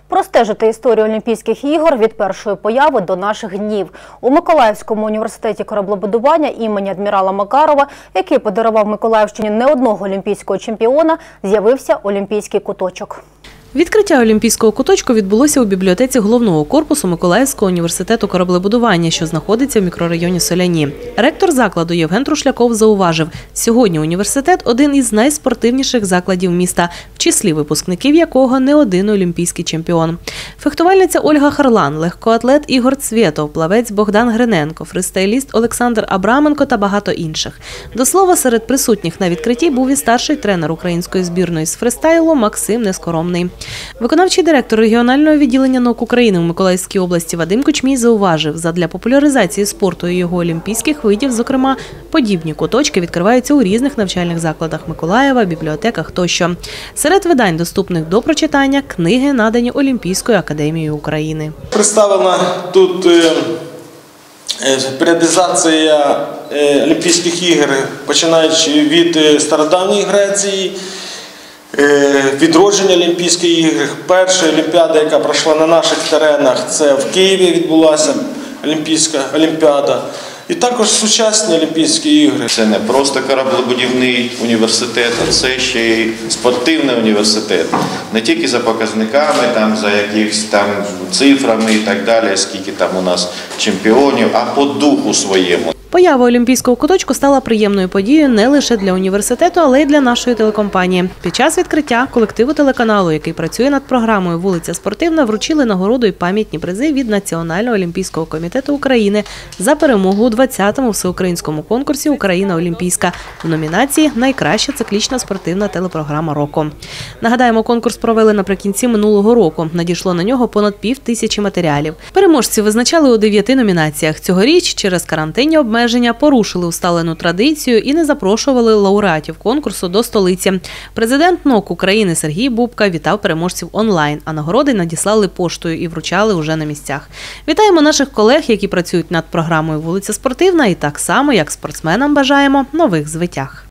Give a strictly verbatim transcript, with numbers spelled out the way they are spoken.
Простежити історію Олімпійських ігор від першої появи до наших днів. У Миколаївському університеті кораблебудування імені адмірала Макарова, який подарував Миколаївщині не одного олімпійського чемпіона, з'явився олімпійський куточок. Відкриття олімпійського куточку відбулося у бібліотеці головного корпусу Миколаївського університету кораблебудування, що знаходиться в мікрорайоні Соляні. Ректор закладу Євген Трушляков зауважив, сьогодні університет – один із найспортивніших закладів міста, в числі випускників якого не один олімпійський чемпіон. Фехтувальниця Ольга Харлан, легкоатлет Ігор Цвєтов, плавець Богдан Гриненко, фристайліст Олександр Абраменко та багато інших. До слова, серед присутніх на відкритті був і старший тренер української збірної з фристайлу Максим Нескоромний. Виконавчий директор регіонального відділення НОК України у Миколаївській області Вадим Кучмій зауважив, задля популяризації спорту і його олімпійських видів, зокрема, подібні куточки відкриваються у різних навчальних закладах Миколаєва, бібліотеках тощо. Серед видань, доступних до прочитання, книги, надані Олімпійською академією України. Представлена тут періодизація Олімпійських ігор, починаючи від стародавньої Греції, відродження Олімпійських ігор. Перша Олімпіада, яка пройшла на наших теренах, це в Києві відбулася Олімпійська Олімпіада. І також сучасні Олімпійські ігри. Це не просто кораблебудівний університет, а це ще й спортивний університет. Не тільки за показниками, там, за якихось там цифрами і так далі, скільки там у нас чемпіонів, а по духу своєму. Поява олімпійського куточку стала приємною подією не лише для університету, але й для нашої телекомпанії. Під час відкриття колективу телеканалу, який працює над програмою «Вулиця Спортивна», вручили нагороду і пам'ятні призи від Національного олімпійського комітету України за перемогу у двадцятому всеукраїнському конкурсі «Україна олімпійська» в номінації «Найкраща циклічна спортивна телепрограма року». Нагадаємо, конкурс провели наприкінці минулого року. Надійшло на нього понад пів тисячі матеріалів. Переможці визначали у дев'яти номінаціях. Цьогоріч через карантинні обмеження порушили усталену традицію і не запрошували лауреатів конкурсу до столиці. Президент НОК України Сергій Бубка вітав переможців онлайн, а нагороди надіслали поштою і вручали уже на місцях. Вітаємо наших колег, які працюють над програмою «Вулиця Спортивна», і так само, як спортсменам, бажаємо нових звитяг.